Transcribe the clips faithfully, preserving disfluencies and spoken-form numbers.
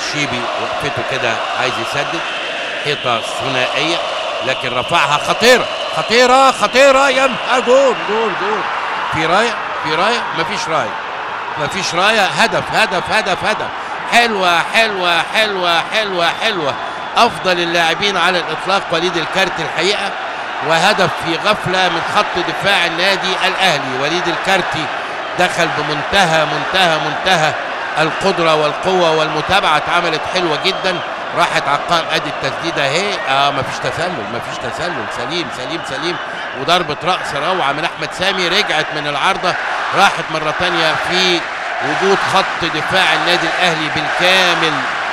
الشيبي وقفته كده عايز يسدد حيطه ثنائيه، لكن رفعها خطيره خطيره خطيره. ينهى جول جول جول. في رايه في رايه مفيش رايه مفيش رايه. هدف هدف هدف هدف. حلوه حلوه حلوه حلوه حلوه. افضل اللاعبين على الاطلاق وليد الكارتي الحقيقه، وهدف في غفله من خط دفاع النادي الاهلي. وليد الكارتي دخل بمنتهى منتهى منتهى القدره والقوه والمتابعه، اتعملت حلوه جدا. راحت على القائم، ادي التسديده اهي. اه مفيش تسلل مفيش تسلل. سليم سليم سليم. وضربه راس روعه من احمد سامي، رجعت من العارضه راحت مره ثانيه في وجود خط دفاع النادي الاهلي بالكامل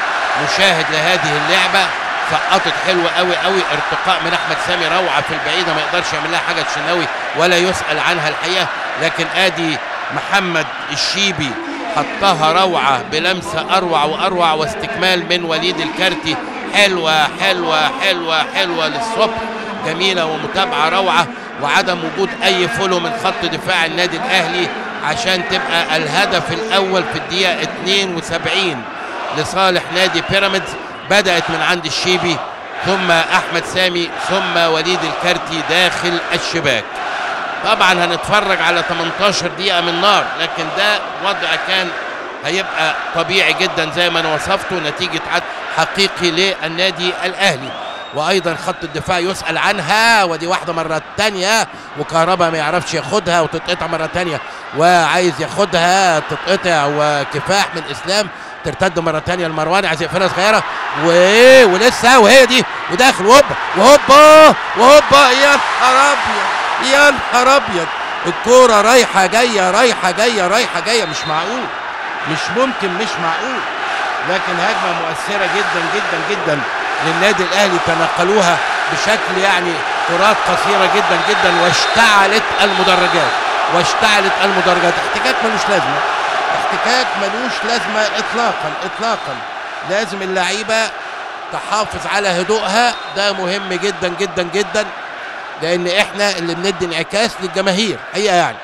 مشاهد لهذه اللعبه. سقطت حلوه قوي قوي. ارتقاء من احمد سامي روعه في البعيده، ما يقدرش يعمل لها حاجه الشناوي ولا يسال عنها الحقيقه. لكن ادي محمد الشيبي حطها روعه بلمسه اروع واروع، واستكمال من وليد الكارتي. حلوه حلوه حلوه حلوه للصبح، جميله ومتابعه روعه، وعدم وجود اي فولو من خط دفاع النادي الاهلي عشان تبقى الهدف الاول في الدقيقه اتنين وسبعين لصالح نادي بيراميدز. بدات من عند الشيبي ثم احمد سامي ثم وليد الكارتي داخل الشباك. طبعا هنتفرج على تمنتاشر دقيقه من نار، لكن ده وضع كان هيبقى طبيعي جدا زي ما انا وصفته، نتيجه عد حقيقي للنادي الاهلي. وايضا خط الدفاع يسال عنها، ودي واحده مره ثانيه، وكهربا ما يعرفش ياخدها وتتقطع مره ثانيه، وعايز ياخدها تتقطع، وكفاح من اسلام ترتد مره ثانيه لمروان، عايز يقفلها صغيره و... ولسه وهي دي وداخل وهوبا وهوبا وهوبا. يا نهار ابيض يا نهار ابيض. الكوره رايحه جايه رايحه جايه رايحه جايه، مش معقول مش ممكن مش معقول. لكن هجمه مؤثره جدا جدا جدا للنادي الاهلي، تنقلوها بشكل يعني كرات قصيره جدا جدا، واشتعلت المدرجات واشتعلت المدرجات. احتكاك ملوش لازمه احتكاك ملوش لازمه اطلاقا اطلاقا. لازم اللعيبه تحافظ على هدوءها، ده مهم جدا جدا جدا، لان احنا اللي بندي انعكاس للجماهير حقيقه. يعني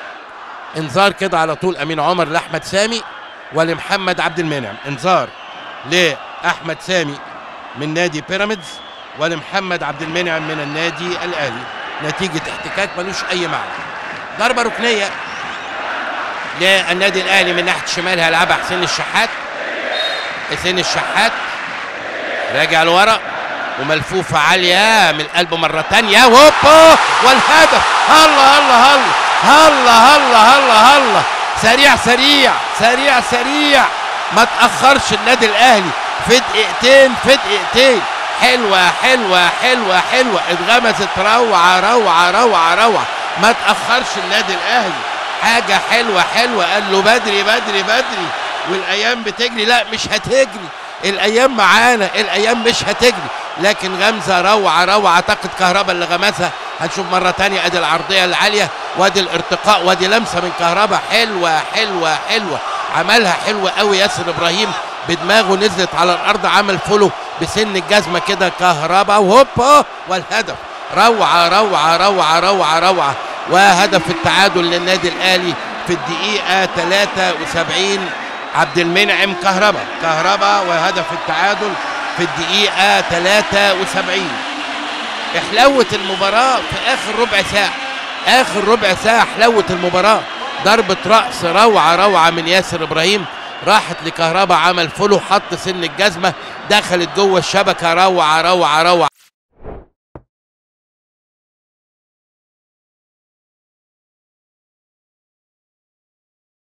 انذار كده على طول امين عمر لاحمد سامي ولمحمد عبد المنعم. انذار لاحمد سامي من نادي بيراميدز ولمحمد عبد المنعم من النادي الاهلي، نتيجه احتكاك ملوش اي معنى. ضربه ركنيه للنادي الاهلي من ناحيه الشمال، هيلعبها حسين الشحات. حسين الشحات راجع لورا وملفوفه عاليه من القلب مره ثانيه، وهوبا والهدف. هلا هلا هلا هلا هلا هلا هلا. سريع سريع سريع سريع، ما تاخرش النادي الاهلي في دقيقتين في دقيقتين. حلوه حلوه حلوه حلوه، اتغمست روعه روعه روعه روعه. ما تاخرش النادي الاهلي، حاجه حلوه حلوه. قال له بدري بدري بدري، والايام بتجري. لا مش هتجري الايام معانا، الايام مش هتجري. لكن غمزه روعه روعه. اعتقد كهربا اللي غمزها. هنشوف مره ثانيه. ادي العرضيه العاليه وادي الارتقاء وادي لمسه من كهربا. حلوه حلوه حلوه، عملها حلوه قوي ياسر ابراهيم بدماغه، نزلت على الارض، عمل فولو بسن الجزمه كده كهربا، وهوبا والهدف. روعه روعه روعه روعه روعه. وهدف التعادل للنادي الاهلي في الدقيقه ثلاثة وسبعين عبد المنعم كهربا كهربا وهدف التعادل في الدقيقه ثلاثة وسبعين. حلوه المباراه في اخر ربع ساعه اخر ربع ساعه حلوه المباراه. ضربه راس روعه روعه من ياسر ابراهيم، راحت لكهربا، عمل فولو، حط سن الجزمه، دخلت جوه الشبكه. روعه روعه روعه.